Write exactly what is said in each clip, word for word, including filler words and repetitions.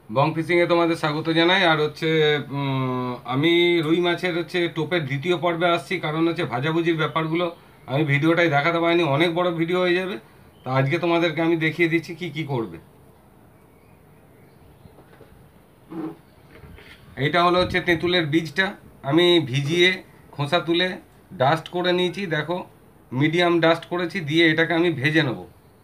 বং ফিশিংয়ে তোমাদের স্বাগত জানাই। আর হচ্ছে উম, আমি রুই মাছের হচ্ছে টোপের দ্বিতীয় পর্বে আসছি, কারণ হচ্ছে ভাজাভুজির ব্যাপারগুলো আমি ভিডিওটাই দেখাতে পারিনি, অনেক বড় ভিডিও হয়ে যাবে। তা আজকে তোমাদেরকে আমি দেখিয়ে দিচ্ছি কি কি করবে। এইটা হলো হচ্ছে তেঁতুলের বীজটা, আমি ভিজিয়ে খোসা তুলে ডাস্ট করে নিয়েছি, দেখো মিডিয়াম ডাস্ট করেছি, দিয়ে এটাকে আমি ভেজে নেব।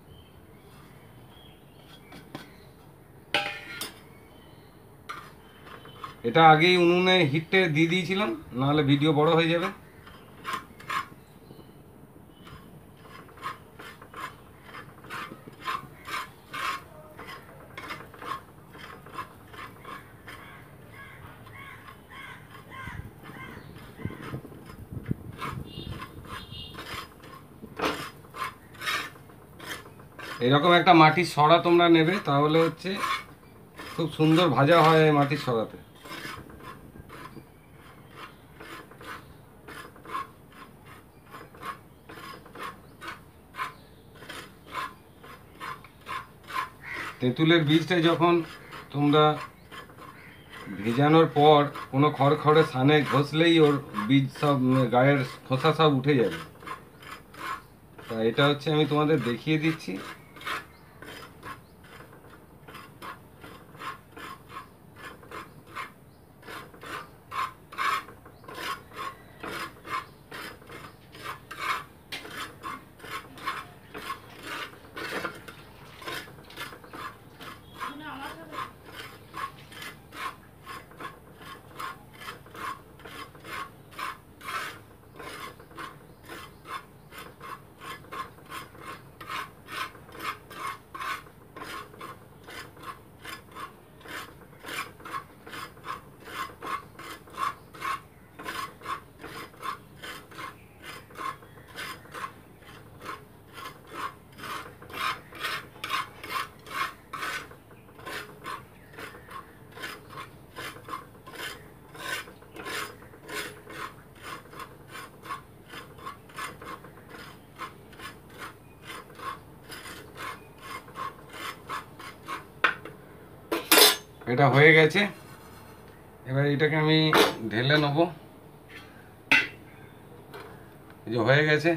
এটা আগেই উনুনে হিটে দিয়ে দিয়েছিলাম, নাহলে ভিডিও বড় হয়ে যাবে। এরকম একটা মাটির সরা তোমরা নেবে, তাহলে হচ্ছে খুব সুন্দর ভাজা হয় এই মাটির সরাতে। তেঁতুলের বীজটা যখন তোমরা ভেজানোর পর কোনো খড়খড়ে সানে ঘষলেই ওর বীজ সব গায়ের খোসা সব উঠে যাবে। তা এটা হচ্ছে আমি তোমাদের দেখিয়ে দিচ্ছি। এটা হয়ে গেছে, এবার এটাকে আমি ঢেলে নেব। এই যে হয়ে গেছে।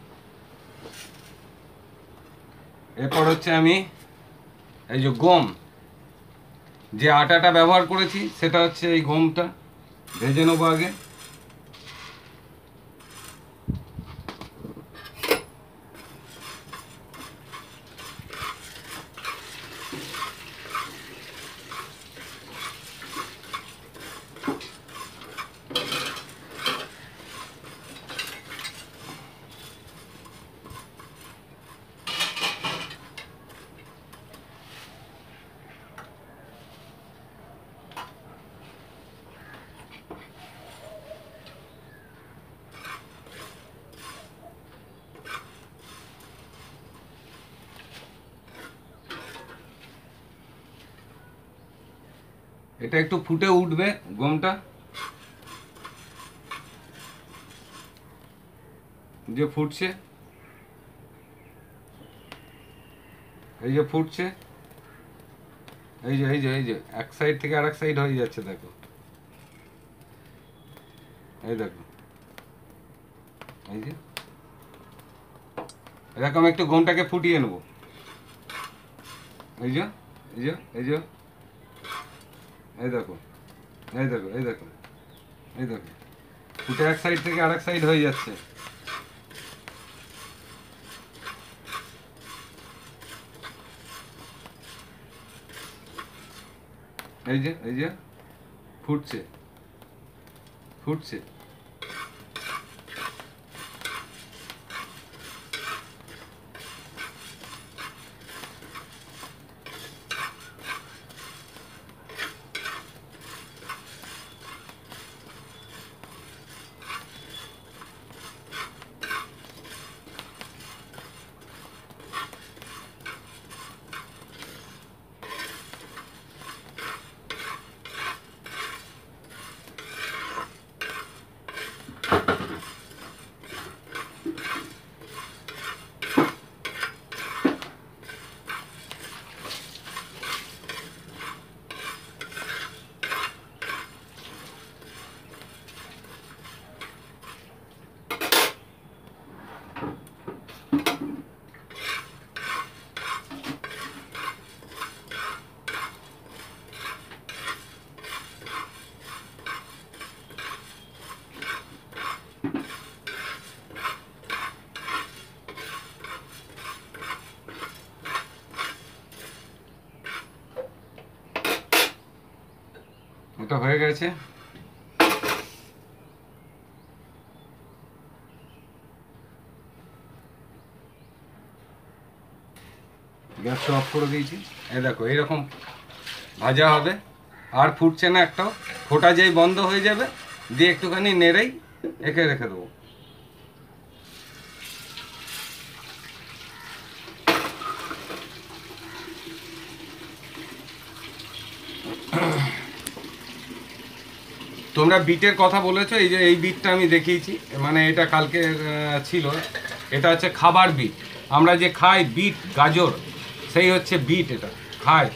এরপর হচ্ছে আমি এই যে গম, যে আটাটা ব্যবহার করেছি সেটা হচ্ছে এই গমটা ভেজে নেবো আগে। এটা একটু ফুটে উঠবে গমটা, যে ফুটছে, এই যে ফুটছে, এই যে এই যে এই যে এক সাইড থেকে আরেক সাইড হয়ে যাচ্ছে, দেখো এই দেখো, এই যে এরকম একটু গমটাকে ফুটিয়ে নেবো। এই যে এই যে এই যে এই দেখো, এই দেখো এই দেখো এই দেখো, ফুটে এক সাইড থেকে আরেক সাইড হয়ে যাচ্ছে। এই যে এই যে ফুটছে ফুটছে। হয়ে গেছে। গ্যাসটা অফ করে দিয়েছি। এই দেখো এইরকম ভাজা হবে, আর ফুটছে না একটাও। ফোটা যেই বন্ধ হয়ে যাবে দিয়ে একটুখানি নেড়েই একে রেখে দেবো। তোমরা বিটের কথা বলেছো, এই যে এই বিটটা আমি দেখিয়েছি, মানে এটা কালকে ছিল। এটা হচ্ছে খাবার বিট, আমরা যে খাই বিট গাজর, সেই হচ্ছে বিট, এটা খাই।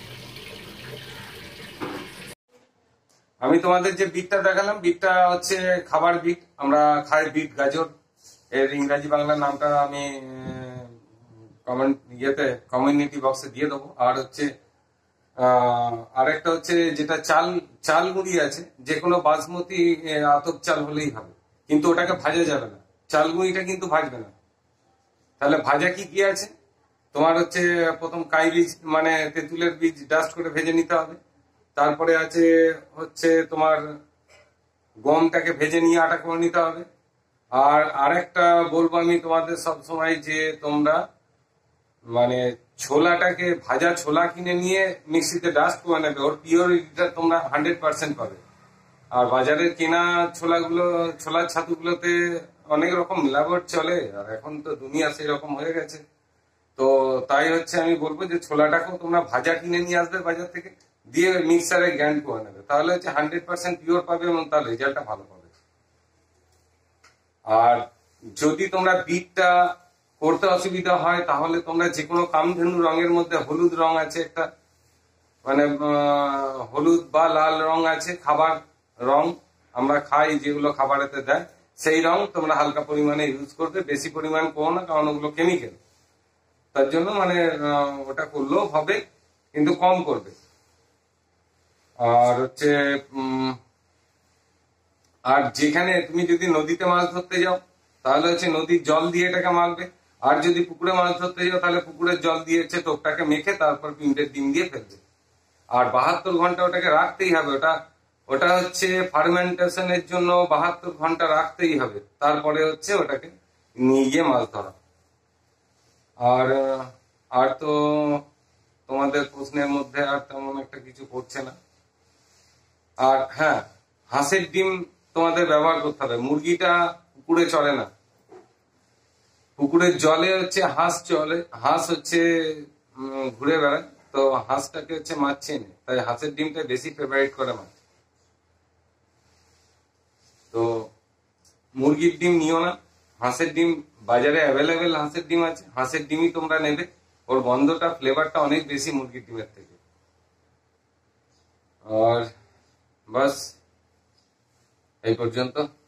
আমি তোমাদের যে বিটটা দেখালাম, বিটটা হচ্ছে খাবার বিট, আমরা খাই বিট গাজর। এর ইংরাজি বাংলা নামটা আমি কমেন্ট ইয়েতে কমিউনিটি বক্সে দিয়ে দেবো। আর হচ্ছে আরেকটা হচ্ছে যেটা চাল চাল মুড়ি আছে, যে কোনো বাসমতি আতপ চাল হলেই হবে, কিন্তু ওটাকে ভাজা যাবে না। চাল মুড়িটা কিন্তু ভাজবে না। তাহলে ভাজা কি কি আছে তোমার? হচ্ছে প্রথম কাইলি মানে তেঁতুলের বীজ ডাস্ট করে ভেজে নিতে হবে। তারপরে আছে হচ্ছে তোমার গমটাকে ভেজে নিয়ে আটা করে নিতে হবে। আর আরেকটা বলবো আমি তোমাদের সবসময়, যে তোমরা মানে ছোলাটাকে ভাজা ছোলা কিনে নিয়ে মিক্সিতে ডাস্ট করে নেবে, ওর পিওরিটিটা তোমরা হান্ড্রেড পার্সেন্ট পাবে। আর বাজারের কেনা ছোলাগুলো, ছোলার ছাতুগুলোতে অনেক রকম মিলাবট চলে, আর এখন তো দুনিয়া সেই রকম হয়ে গেছে। তো তাই হচ্ছে আমি বলবো যে ছোলাটাকেও তোমরা ভাজা কিনে নিয়ে আসবে বাজার থেকে, দিয়ে মিক্সারে গ্রাইন্ড করে নেবে, তাহলে হচ্ছে হান্ড্রেড পার্সেন্ট পিওর পাবে এবং তার রেজাল্টটা ভালো পাবে। আর যদি তোমরা বিটটা করতে অসুবিধা হয়, তাহলে তোমরা যে কোনো কামধেনু রঙের মধ্যে হলুদ রং আছে একটা, মানে হলুদ বা লাল রং আছে, খাবার রং আমরা খাই যেগুলো খাবারেতে দেয়, সেই রং তোমরা হালকা পরিমাণে ইউজ করবে, বেশি পরিমাণ করো না, কারণ ওগুলো কেমিক্যাল। তার জন্য মানে ওটা করলেও হবে, কিন্তু কম করবে। আর হচ্ছে উম আর যেখানে তুমি যদি নদীতে মাছ ধরতে যাও, তাহলে হচ্ছে নদীর জল দিয়ে এটাকে মাখবে। আর যদি পুকুরে মাছ ধরতে যাও, তাহলে পুকুরের জল দিয়ে হচ্ছে টোপটাকে মেখে তারপর পিঁপড়ের ডিম দিয়ে ফেলবে। আর বাহাত্তর ঘন্টা ওটাকে রাখতেই হবে। ওটা ওটা হচ্ছে ফার্মেন্টেশনের জন্য বাহাত্তর ঘন্টা রাখতেই হবে, তারপরে হচ্ছে ওটাকে নিয়ে গিয়ে মাছ ধরা। আর আর তো তোমাদের প্রশ্নের মধ্যে আর তেমন একটা কিছু পড়ছে না। আর হ্যাঁ, হাঁসের ডিম তোমাদের ব্যবহার করতে হবে। মুরগিটা পুকুরে চলে না, পুকুরের জলে হচ্ছে হাঁস চলে, হাঁস হচ্ছে ঘুরে বেড়ায়, তো হাঁসটাকে হচ্ছে মাছ চেনে, তাই হাঁসের ডিমটা বেশি ফেভারিট করে মাছ। তো মুরগির ডিম নিও না, হাঁসের ডিম বাজারে অ্যাভেলেবেল হাঁসের ডিম আছে, হাঁসের ডিমই তোমরা নেবে। ওর গন্ধটা, ফ্লেভারটা অনেক বেশি মুরগির ডিমের থেকে। আর বাস এই পর্যন্ত।